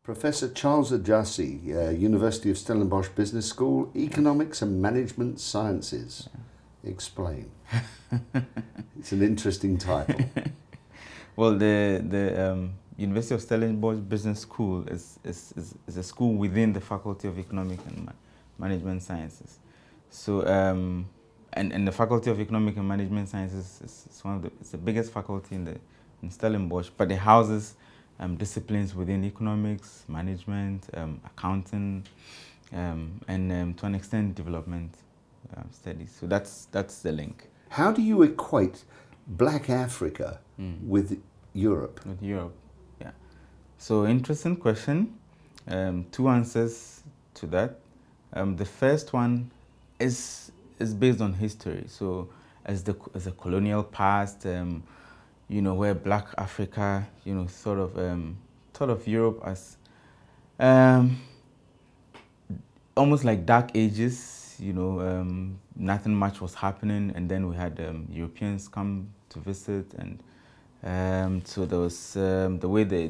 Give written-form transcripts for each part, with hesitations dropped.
Professor Charles Adjasi, University of Stellenbosch Business School, Economics and Management Sciences. Explain. It's an interesting title. Well, the University of Stellenbosch Business School is a school within the Faculty of Economic and Management Sciences. So, and the Faculty of Economic and Management Sciences is it's the biggest faculty in Stellenbosch, but it houses disciplines within economics, management, accounting, and to an extent development studies. So that's the link. How do you equate Black Africa with Europe? With Europe, yeah. So interesting question. Two answers to that. The first one is based on history. So as the colonial past, you know, where Black Africa, you know, sort of thought of Europe as almost like dark ages, you know, nothing much was happening, and then we had Europeans come to visit, and so there was the way they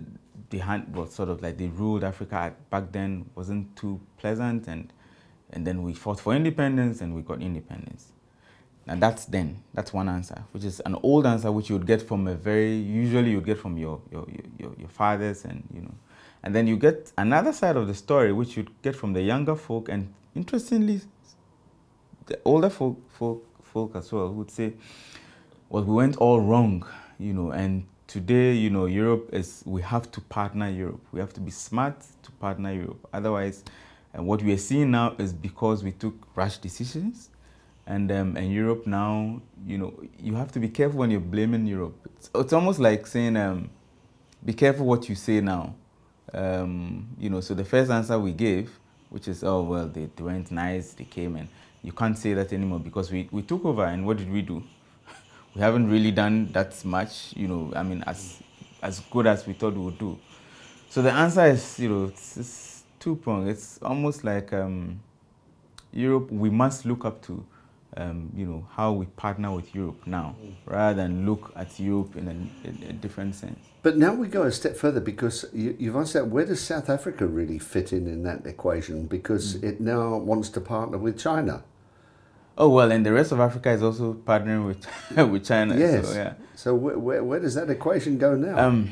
sort of like they ruled Africa back then wasn't too pleasant, and then we fought for independence and we got independence. And that's one answer, which is an old answer which you would get from usually you would get from your fathers, and you know, and then you get another side of the story which you'd get from the younger folk, and interestingly, the older folk as well would say, well, we went all wrong, you know, and today, you know, we have to partner Europe. We have to be smart to partner Europe. Otherwise, what we are seeing now is because we took rash decisions. And Europe now, you know, you have to be careful when you're blaming Europe. It's almost like saying, be careful what you say now. You know, so the first answer we gave, which is, oh, well, they weren't nice, they came, and you can't say that anymore because we took over, and what did we do? We haven't really done that much, you know, I mean, as good as we thought we would do. So the answer is, you know, it's two-pronged. It's almost like Europe, we must look up to you know, how we partner with Europe now, rather than look at Europe in a different sense. But now we go a step further, because you've asked that, where does South Africa really fit in that equation? Because it now wants to partner with China. Oh, well, and the rest of Africa is also partnering with with China. Yes. So, yeah. So where does that equation go now?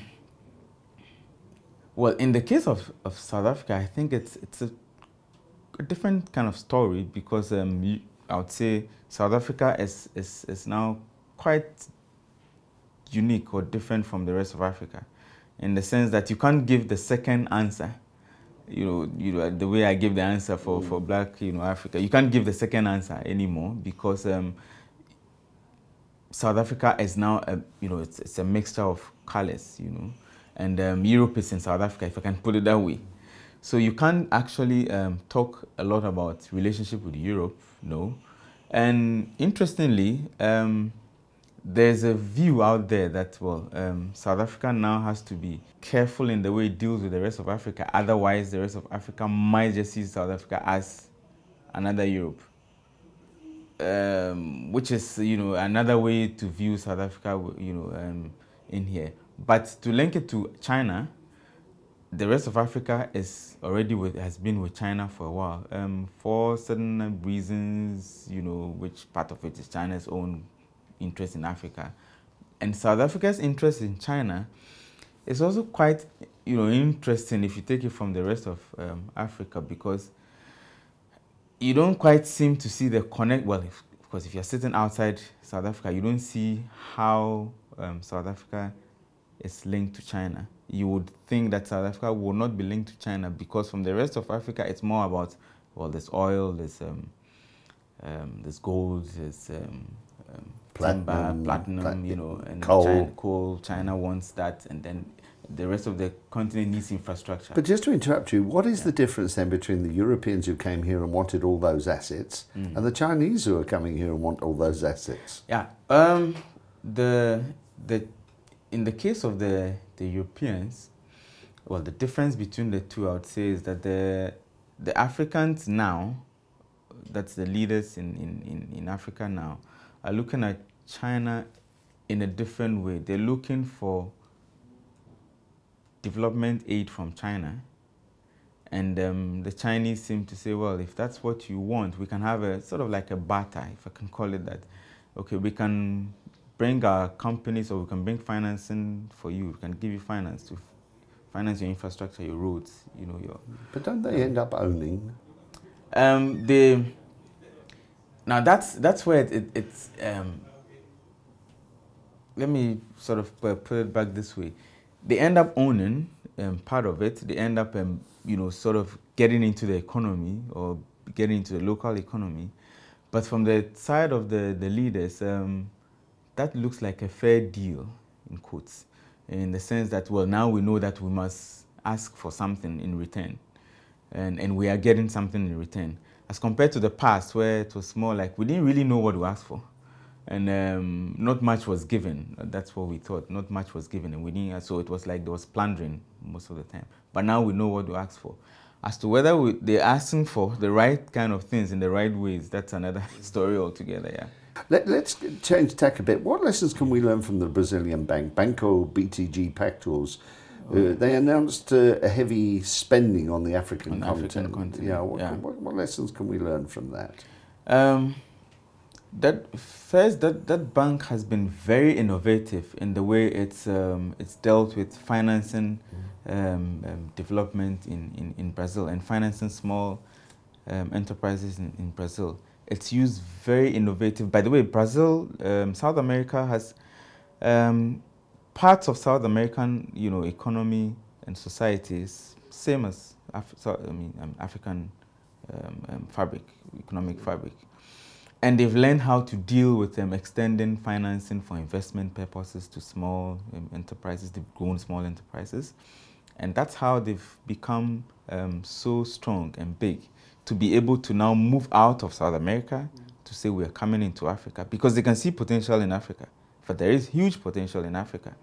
Well, in the case of South Africa, I think it's a different kind of story, because I would say South Africa is now quite unique or different from the rest of Africa, in the sense that you can't give the second answer. You know, the way I give the answer for Black, you know, Africa, you can't give the second answer anymore, because South Africa is now you know, it's a mixture of colors, you know, and Europe is in South Africa, if I can put it that way. So you can't actually talk a lot about relationship with Europe, no. And interestingly, there's a view out there that, well, South Africa now has to be careful in the way it deals with the rest of Africa. Otherwise, the rest of Africa might just see South Africa as another Europe, which is, you know, another way to view South Africa, you know, in here. But to link it to China, the rest of Africa has been with China for a while, for certain reasons, you know, which part of it is China's own interest in Africa. And South Africa's interest in China is also quite, you know, interesting if you take it from the rest of Africa, because you don't quite seem to see the connect. Well, of course, if you're sitting outside South Africa, you don't see how South Africa is linked to China. You would think that South Africa will not be linked to China, because from the rest of Africa, it's more about, well, there's oil, there's gold, there's platinum, you know, and coal. China wants that, and then the rest of the continent needs infrastructure. But just to interrupt you, what is the difference then between the Europeans who came here and wanted all those assets and the Chinese who are coming here and want all those assets? Yeah, in the case of the Europeans, well, the difference between the two, I would say, is that the Africans now, that's the leaders in Africa now, are looking at China in a different way. They're looking for development aid from China. And the Chinese seem to say, well, if that's what you want, we can have a sort of like a barter, if I can call it that. Okay, we can bring our companies, or we can bring financing for you. We can give you finance to finance your infrastructure, your roads, you know, your... But don't they end up owning? Now that's where it's let me sort of put it back this way. They end up owning part of it. They end up, you know, sort of getting into the economy or getting into the local economy. But from the side of the leaders, that looks like a fair deal, in quotes, in the sense that, well, now we know that we must ask for something in return. And we are getting something in return. As compared to the past, where it was more like we didn't really know what to ask for. And not much was given. That's what we thought. Not much was given, and we didn't. So it was like there was plundering most of the time. But now we know what to ask for. As to whether they're asking for the right kind of things in the right ways, that's another story altogether. Yeah. Let's change tack a bit. What lessons can we learn from the Brazilian bank, Banco BTG Pactual's? They announced a heavy spending on the African continent. Yeah, what lessons can we learn from that? That bank has been very innovative in the way it's dealt with financing development in Brazil and financing small enterprises in Brazil. It's used very innovative. By the way, Brazil, South America has parts of South American, you know, economy and societies same as African fabric, economic fabric. And they've learned how to deal with extending financing for investment purposes to small enterprises. They've grown small enterprises. And that's how they've become so strong and big to be able to now move out of South America to say we are coming into Africa, because they can see potential in Africa. But there is huge potential in Africa.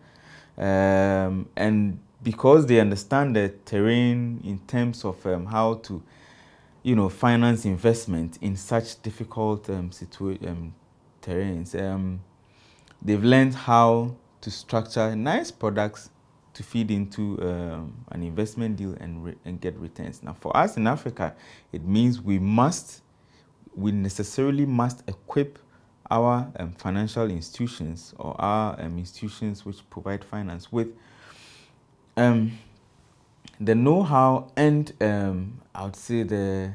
And because they understand the terrain in terms of how to, you know, finance investment in such difficult terrains, they've learned how to structure nice products to feed into an investment deal and get returns. Now, for us in Africa, it means we necessarily must equip our financial institutions, or our institutions which provide finance, with the know-how and I would say the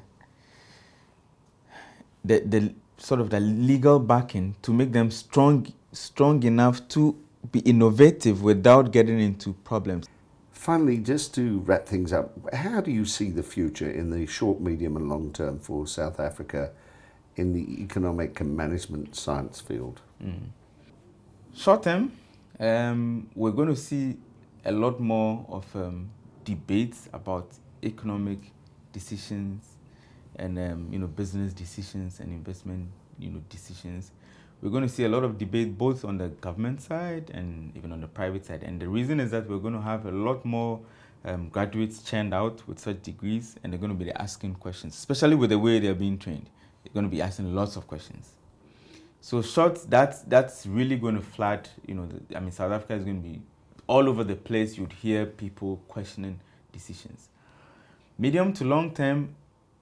sort of the legal backing to make them strong enough to be innovative without getting into problems. Finally, just to wrap things up, how do you see the future in the short, medium and long term for South Africa in the economic and management science field? Short term, we're going to see a lot more of debates about economic decisions and you know, business decisions and investment, you know, decisions. We're going to see a lot of debate both on the government side and even on the private side. And the reason is that we're going to have a lot more graduates churned out with such degrees, and they're going to be asking questions, especially with the way they're being trained. They're going to be asking lots of questions. So short, that's really going to flood, you know, South Africa is going to be all over the place. You'd hear people questioning decisions. Medium to long term,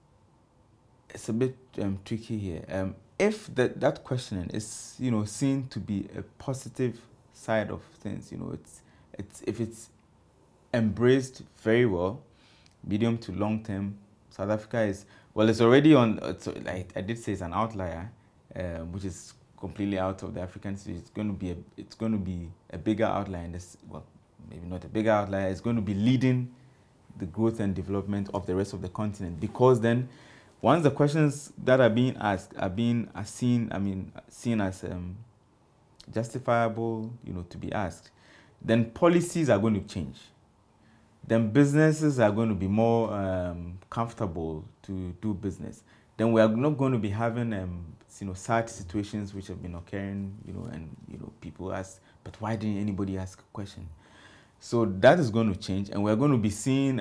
it's a bit tricky here. If that questioning is, you know, seen to be a positive side of things, you know, if it's embraced very well, medium to long term, South Africa is, well, it's already on. Like I did say, it's an outlier, which is completely out of the African space. It's going to be a bigger outlier. Well, maybe not a bigger outlier. It's going to be leading the growth and development of the rest of the continent, because then, once the questions that are being asked are seen as justifiable, you know, to be asked, then policies are going to change. Then businesses are going to be more comfortable to do business. Then we are not going to be having you know, sad situations which have been occurring, you know, and you know, people ask, but why didn't anybody ask a question? So that is going to change, and we're going to be seeing,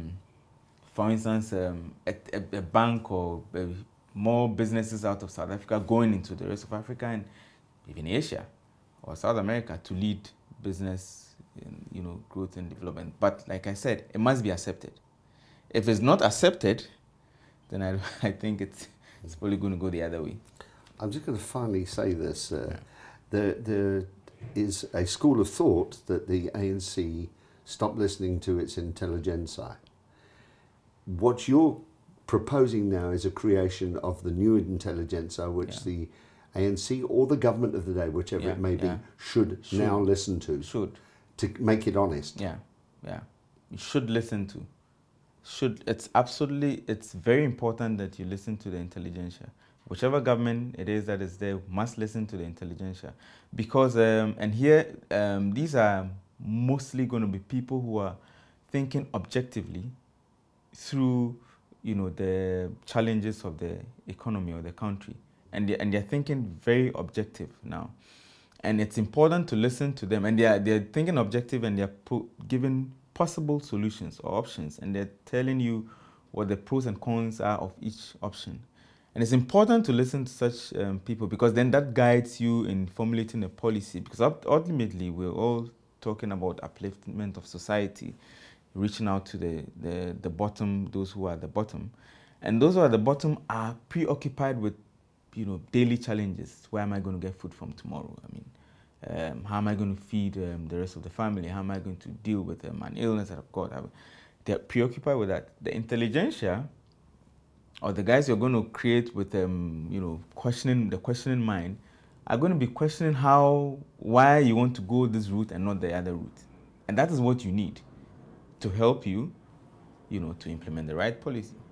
for instance, a bank or more businesses out of South Africa going into the rest of Africa and even Asia or South America to lead business you know, growth and development. But like I said, it must be accepted. If it's not accepted, then I think it's probably going to go the other way. I'm just going to finally say this. There is a school of thought that the ANC stopped listening to its intelligentsia. What you're proposing now is a creation of the new intelligentsia, which the ANC or the government of the day, whichever it may be, should now listen to. To make it honest. Yeah. You should listen to. It's very important that you listen to the intelligentsia. Whichever government it is that is there must listen to the intelligentsia. Because, and here, these are mostly going to be people who are thinking objectively through, you know, the challenges of the economy or the country. And they're thinking very objective now. And it's important to listen to them. And they're thinking objective, and they're giving possible solutions or options. And they're telling you what the pros and cons are of each option. And it's important to listen to such people, because then that guides you in formulating a policy. Because ultimately, we're all talking about upliftment of society, reaching out to the bottom, those who are at the bottom. And those who are at the bottom are preoccupied with, you know, daily challenges. Where am I going to get food from tomorrow? I mean, how am I going to feed the rest of the family? How am I going to deal with an illness that I've got? They're preoccupied with that. The intelligentsia, or the guys you're going to create with, you know, questioning mind, are going to be questioning why you want to go this route and not the other route. And that is what you need to help you, you know, to implement the right policy.